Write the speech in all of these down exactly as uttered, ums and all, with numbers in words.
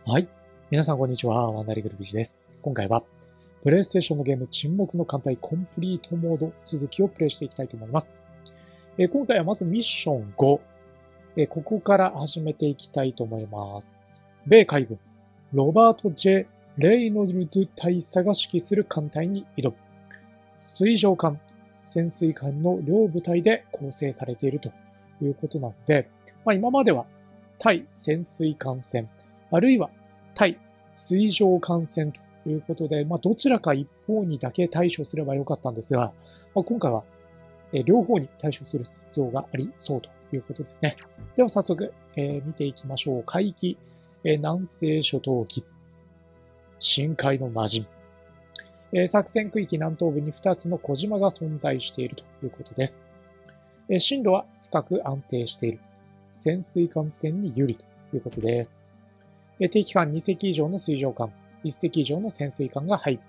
はい。皆さんこんにちは。ワンダリグルビジです。今回は、プレイステーションのゲーム沈黙の艦隊コンプリートモード続きをプレイしていきたいと思います。えー、今回はまずミッションご、えー。ここから始めていきたいと思います。米海軍、ロバート・ジェ・レイノルズ大佐が指揮する艦隊に挑む。水上艦、潜水艦の両部隊で構成されているということなので、まあ、今までは対潜水艦戦、あるいは対水上艦戦ということで、まあ、どちらか一方にだけ対処すればよかったんですが、まあ、今回は両方に対処する必要がありそうということですね。では早速、えー、見ていきましょう。海域、えー、南西諸島沖、深海の魔人、えー、作戦区域南東部にふたつの小島が存在しているということです。えー、進路は深く安定している。潜水艦戦に有利ということです。敵艦に隻以上の水上艦、いち隻以上の潜水艦が入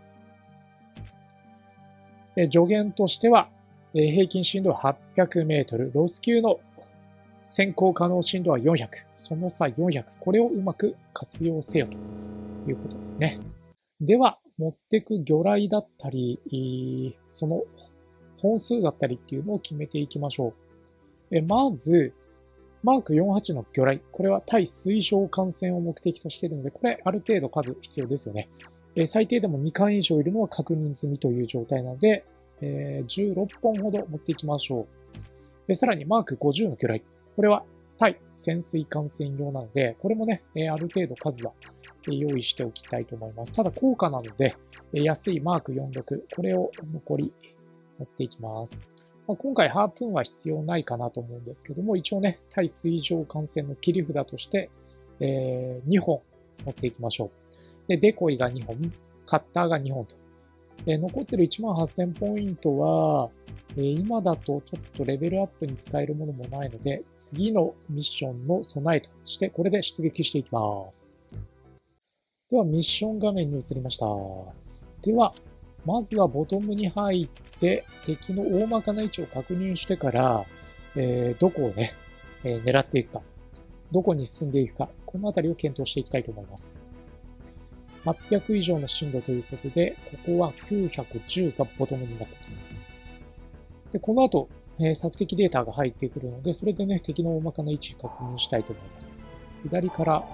る。助言としては、平均深度ははっぴゃくメートル、ロス級の潜航可能深度はよんひゃく、その差よんひゃく、これをうまく活用せよということですね。では、持ってく魚雷だったり、その本数だったりっていうのを決めていきましょう。まず、マークよんじゅうはちの魚雷。これは対水上艦戦を目的としているので、これある程度数必要ですよね。えー、最低でもに艦以上いるのは確認済みという状態なので、えー、じゅうろっぽんほど持っていきましょう。えー、さらにマークごじゅうの魚雷。これは対潜水艦戦用なので、これもね、えー、ある程度数は用意しておきたいと思います。ただ高価なので、安いマークよんじゅうろく、これを残り持っていきます。今回ハープーンは必要ないかなと思うんですけども、一応ね、対水上艦戦の切り札として、えー、にほん持っていきましょう。で、デコイがにほん、カッターがにほんと。で、残ってるいちまんはっせんポイントは、えー、今だとちょっとレベルアップに使えるものもないので、次のミッションの備えとして、これで出撃していきます。では、ミッション画面に移りました。では、まずはボトムに入って敵の大まかな位置を確認してから、えー、どこをね、えー、狙っていくか、どこに進んでいくか、このあたりを検討していきたいと思います。はっぴゃく以上の進路ということで、ここはきゅうひゃくじゅうがボトムになっています。で、この後、えー、索敵データが入ってくるので、それでね、敵の大まかな位置確認したいと思います。左から、ん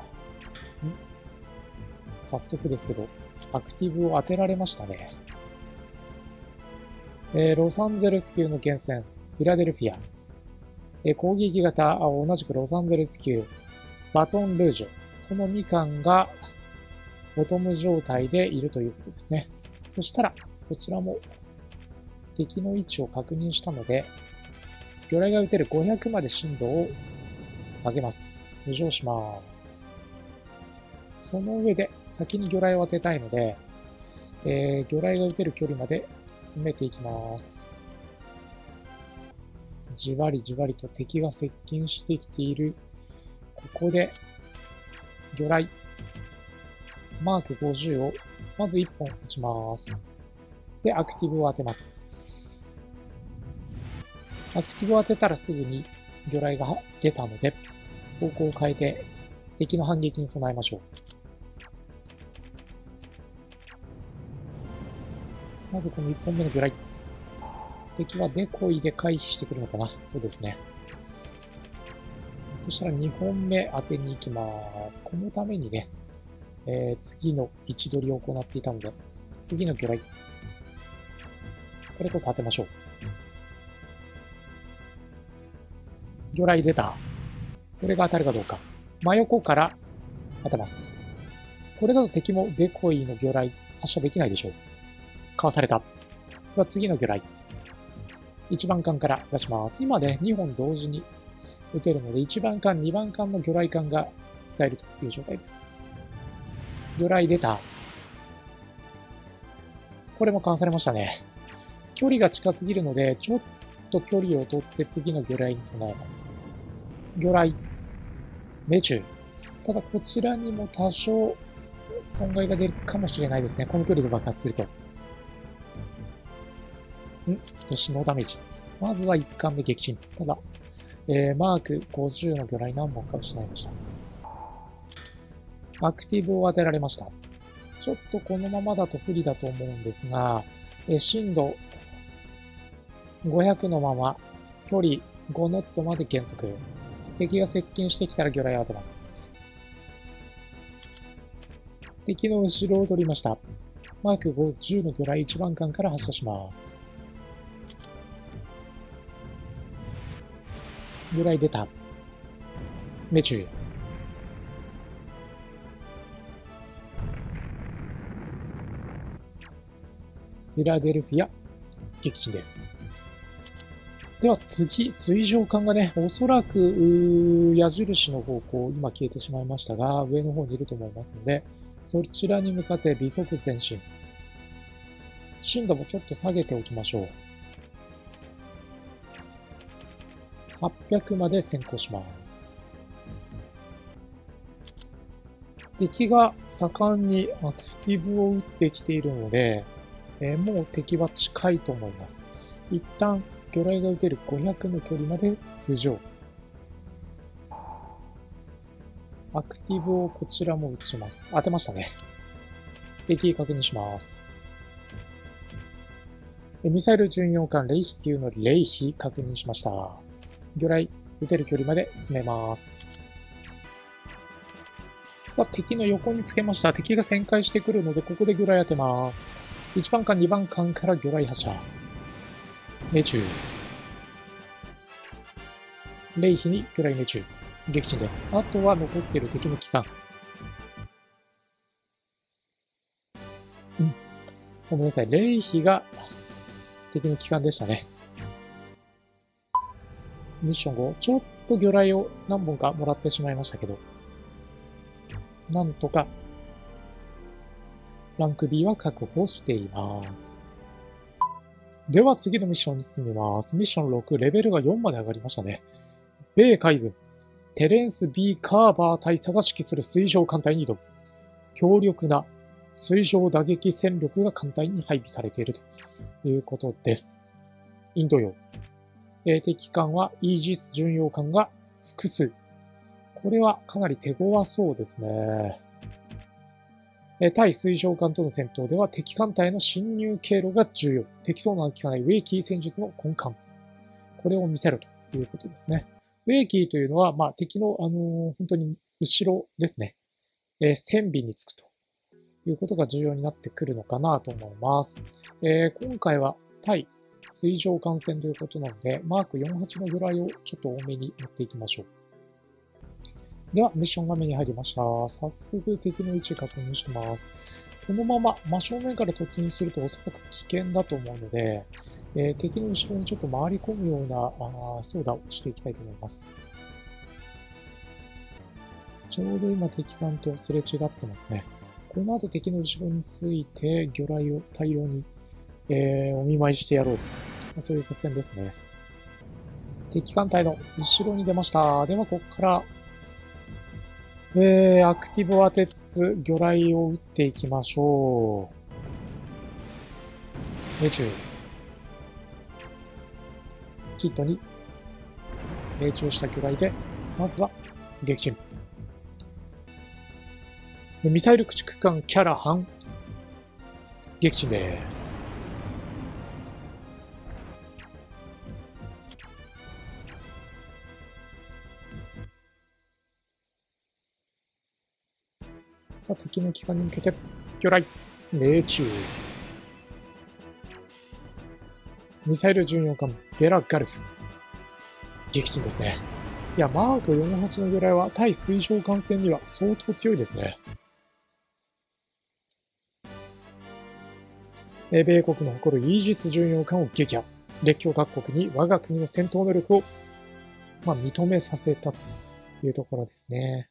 早速ですけど、アクティブを当てられましたね。えー、ロサンゼルス級の源泉、フィラデルフィア、えー、攻撃型、同じくロサンゼルス級、バトンルージュ、このに艦がボトム状態でいるということですね。そしたら、こちらも敵の位置を確認したので、魚雷が撃てるごひゃくまで深度を上げます。浮上します。その上で先に魚雷を当てたいので、えー、魚雷が撃てる距離まで詰めていきます。じわりじわりと敵が接近してきている。ここで、魚雷、マークごじゅうをまずいっぽん撃ちます。で、アクティブを当てます。アクティブを当てたらすぐに魚雷が出たので、方向を変えて敵の反撃に備えましょう。まずこのいっぽんめの魚雷。敵はデコイで回避してくるのかな。そうですね。そしたらにほんめ当てに行きます。このためにね、えー、次の位置取りを行っていたので、次の魚雷。これこそ当てましょう。魚雷出た。これが当たるかどうか。真横から当てます。これだと敵もデコイの魚雷発射できないでしょう。かわされた。では次の魚雷。いちばん艦から出します。今ね、にほん同時に撃てるので、いちばん艦、にばん艦の魚雷艦が使えるという状態です。魚雷出た。これもかわされましたね。距離が近すぎるので、ちょっと距離を取って次の魚雷に備えます。魚雷、命中。ただこちらにも多少損害が出るかもしれないですね。この距離で爆発すると。んよし、ノーダメージ。まずはいっ艦目撃沈。ただ、えー、マークごじゅうの魚雷何本か失いました。 アクティブを当てられました。ちょっとこのままだと不利だと思うんですが、え震度ごひゃくのまま、距離ごノットまで減速。敵が接近してきたら魚雷を当てます。敵の後ろを取りました。マークご、じゅうの魚雷いちばん艦から発射します。魚雷出た。命中。フィラデルフィア、撃沈です。では次、水上艦がね、おそらく矢印の方向、今消えてしまいましたが、上の方にいると思いますので、そちらに向かって微速前進。深度もちょっと下げておきましょう。はっぴゃくまで先行します。敵が盛んにアクティブを打ってきているので、えー、もう敵は近いと思います。一旦魚雷が撃てるごひゃくの距離まで浮上。アクティブをこちらも撃ちます。当てましたね。敵確認します。ミサイル巡洋艦レイヒ級のレイヒ確認しました。魚雷撃てる距離まで詰めます。さあ、敵の横につけました。敵が旋回してくるので、ここで魚雷当てます。いちばん艦、にばん艦から魚雷発射。命中。レイヒに魚雷命中。撃沈です。あとは残っている敵の機関。うん。ごめんなさい。レイヒが敵の機関でしたね。ミッションご。ちょっと魚雷を何本かもらってしまいましたけど。なんとか、ランク ビー は確保しています。では次のミッションに進みます。ミッションろく、レベルがよんまで上がりましたね。米海軍、テレンス B カーバー大佐が指揮する水上艦隊に挑む。強力な水上打撃戦力が艦隊に配備されているということです。インド洋。えー、敵艦はイージス巡洋艦が複数。これはかなり手強そうですね。えー、対水上艦との戦闘では敵艦隊の侵入経路が重要。敵そうな効かないウェイキー戦術の根幹。これを見せるということですね。ウェイキーというのは、まあ、敵の、あのー、本当に後ろですね。えー、戦尾につくということが重要になってくるのかなと思います。えー、今回は対水上艦戦ということなので、マークよんじゅうはちの魚雷をちょっと多めに持っていきましょう。では、ミッション画面に入りました。早速敵の位置確認してます。このまま真正面から突入するとおそらく危険だと思うので、えー、敵の後ろにちょっと回り込むようなあ操舵をしていきたいと思います。ちょうど今敵艦とすれ違ってますね。この後敵の後ろについて魚雷を大量に、えー、お見舞いしてやろうと。そういう作戦ですね。敵艦隊の後ろに出ました。では、ここから、えー、アクティブを当てつつ、魚雷を撃っていきましょう。命中。キットに命中した魚雷で、まずは撃沈。ミサイル駆逐艦キャラハン、撃沈です。さあ、敵の機関に向けて、魚雷、命中。ミサイル巡洋艦、ベラ・ガルフ。撃沈ですね。いや、マークよんじゅうはちの魚雷は対水上艦戦には相当強いですね。米国の誇るイージス巡洋艦を撃破。列強各国に我が国の戦闘能力を、まあ、認めさせたというところですね。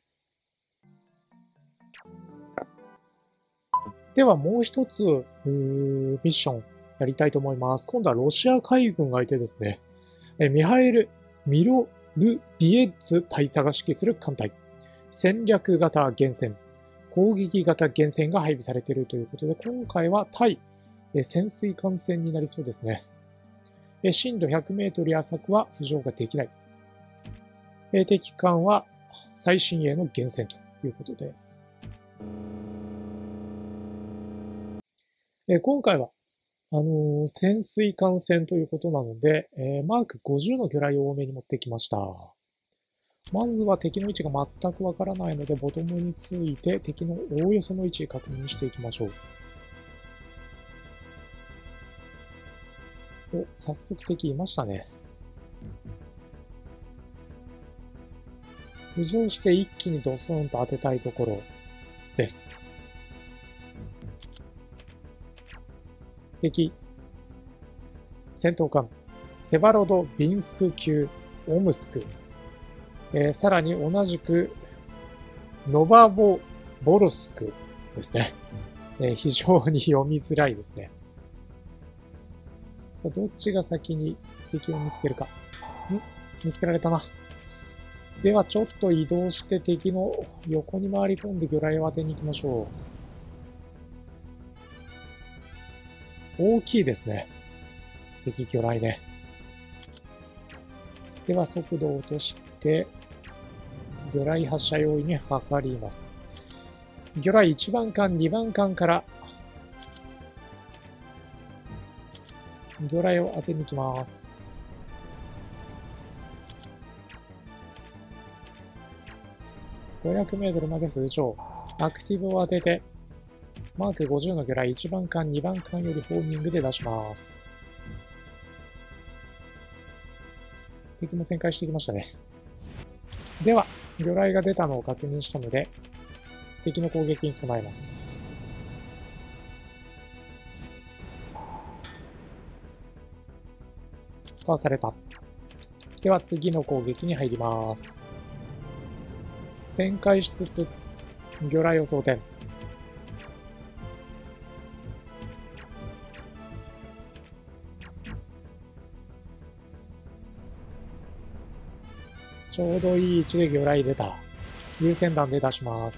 ではもう一つ、ミッションやりたいと思います。今度はロシア海軍がいてですね、ミハエル・ミロルビエッツ大佐が指揮する艦隊。戦略型原潜、攻撃型原潜が配備されているということで、今回は対潜水艦戦になりそうですね。深度ひゃくメートルや浅くは浮上ができない。敵艦は最新鋭の原潜ということです。 えー今回は、あのー潜水艦戦ということなので、えーマークごじゅうの魚雷を多めに持ってきました。まずは敵の位置が全くわからないので、ボトムについて敵のおおよその位置確認していきましょう。お、早速敵いましたね。浮上して一気にドスンと当てたいところです。敵、戦闘艦、セバロド・ビンスク級オムスク、えー、さらに同じくノバボ・ボルスクですね。えー、非常に読みづらいですね。さあ、どっちが先に敵を見つけるか。ん見つけられたな。では、ちょっと移動して敵の横に回り込んで魚雷を当てに行きましょう。大きいですね。敵魚雷ね。では、速度を落として、魚雷発射用意に測ります。魚雷いちばん艦、にばん艦から魚雷を当てに行きます。ごひゃくメートルまで浮上。アクティブを当てて、マークごじゅうの魚雷いちばん艦、にばん艦よりホーミングで出します。敵も旋回してきましたね。では、魚雷が出たのを確認したので、敵の攻撃に備えます。かわされた。では次の攻撃に入ります。旋回しつつ、魚雷を装填。ちょうどいい位置で魚雷出た。優先弾で出します。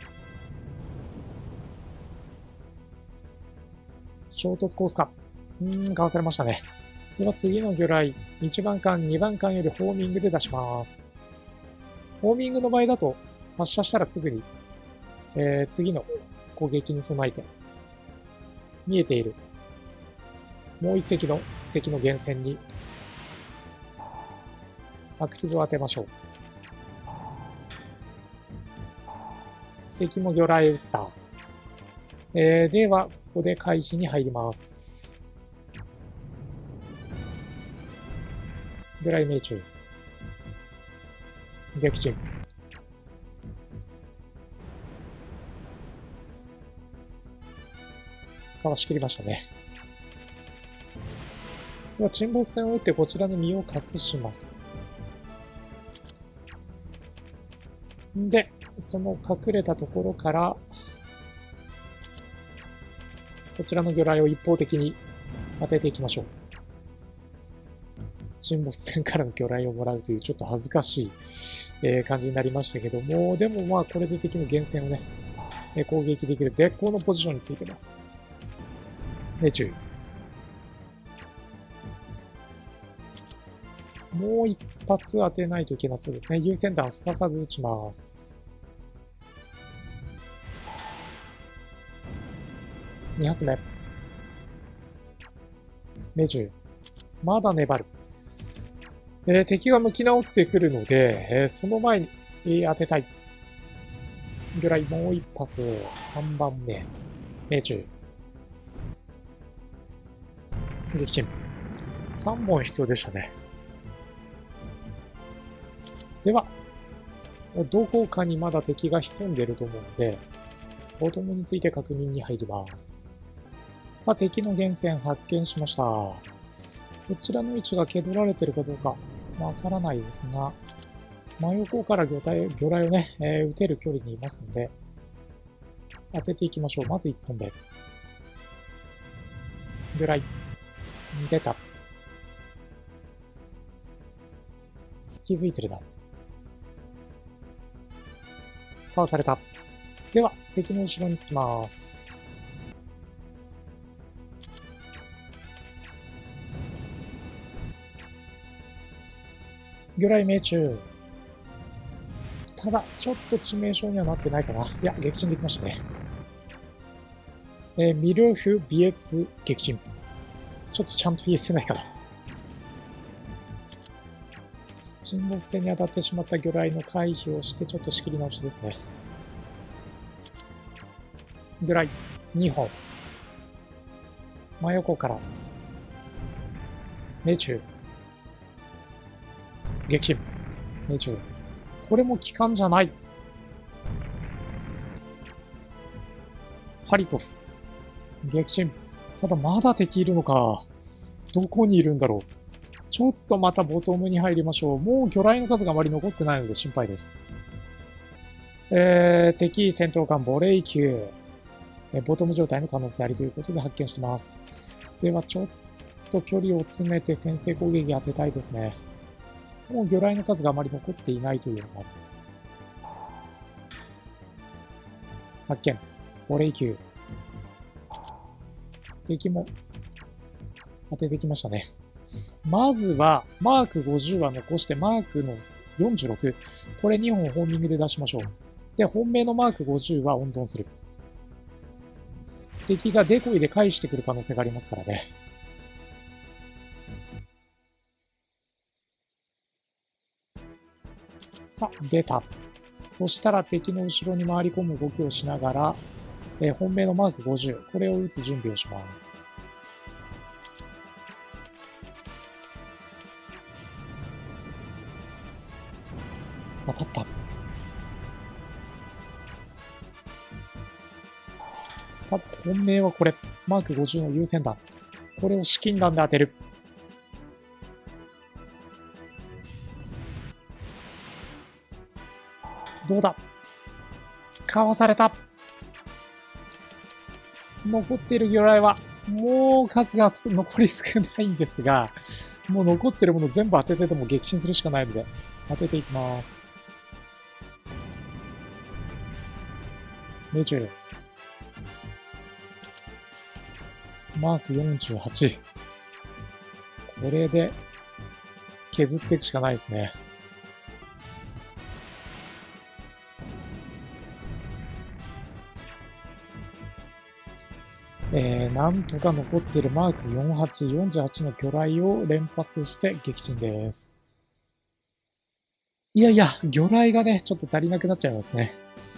衝突コースか。うーん、かわされましたね。では次の魚雷、いちばん艦、にばん艦よりホーミングで出します。ホーミングの場合だと、発射したらすぐに、えー、次の攻撃に備えて、見えている、もう一隻の敵の源泉に、アクティブを当てましょう。敵も魚雷撃った。えー、では、ここで回避に入ります。魚雷命中。撃沈。かわしきりましたね。では、沈没船を撃ってこちらの身を隠します。で、その隠れたところから、こちらの魚雷を一方的に当てていきましょう。沈没船からの魚雷をもらうというちょっと恥ずかしい、えー、感じになりましたけども、でもまあこれで敵の源泉をね、えー、攻撃できる絶好のポジションについてます。命中。もう一発当てないといけなそうですね。優先弾すかさず撃ちます。に発目。命中。まだ粘る。えー、敵が向き直ってくるので、えー、その前に、えー、当てたい。ぐらいもう一発。さんばんめ。命中。撃沈。さんぼん必要でしたね。では、どこかにまだ敵が潜んでいると思うので、ボトムについて確認に入ります。さあ、敵の源泉発見しました。こちらの位置が蹴取られているかどうかわからないですが、真横から魚雷魚雷をね、えー、撃てる距離にいますので、当てていきましょう。まずいっぽんめ。魚雷。出た。気づいてるな。かわされた。では、敵の後ろにつきます。魚雷命中。 ただ、ちょっと致命傷にはなってないかな。いや、撃沈できましたね。えー、ミルフ・ビエツ撃沈。ちょっとちゃんと言えてないかな。沈没船に当たってしまった魚雷の回避をして、ちょっと仕切り直しですね。魚雷にほん。真横から。命中。撃沈。命中。これも機関じゃない。ハリコフ。撃沈。ただまだ敵いるのか。どこにいるんだろう。ちょっとまたボトムに入りましょう。もう魚雷の数があまり残ってないので心配です。えー、敵戦闘艦ボレイ級。えボトム状態の可能性ありということで発見してます。ではちょっと距離を詰めて先制攻撃当てたいですね。もう魚雷の数があまり残っていないというのがある。発見。ボレイ級。敵も当ててきましたね。まずは、マークごじゅうは残して、マークのよんじゅうろく。これにほんホーミングで出しましょう。で、本命のマークごじゅうは温存する。敵がデコイで返してくる可能性がありますからね。さあ、出た。そしたら敵の後ろに回り込む動きをしながら、えー、本命のマークごじゅう。これを撃つ準備をします。当たった。多分本命はこれ。マークごじゅうの優先弾。これを至近弾で当てる。どうだ。かわされた。残っている魚雷は、もう数が残り少ないんですが、もう残ってるもの全部当ててても撃沈するしかないので、当てていきます。命中。マークよんじゅうはち。これで削っていくしかないですね。えー、なんとか残っているマークよんじゅうはち、よんじゅうはちの魚雷を連発して撃沈です。いやいや、魚雷がね、ちょっと足りなくなっちゃいますね。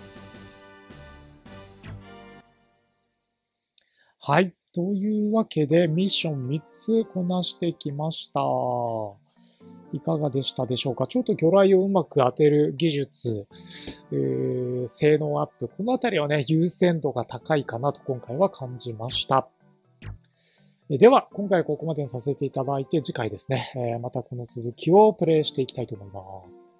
はい。というわけで、ミッションみっつこなしてきました。いかがでしたでしょうか。ちょっと魚雷をうまく当てる技術、えー、性能アップ。このあたりはね、優先度が高いかなと今回は感じました。では、今回はここまでにさせていただいて、次回ですね、えー、またこの続きをプレイしていきたいと思います。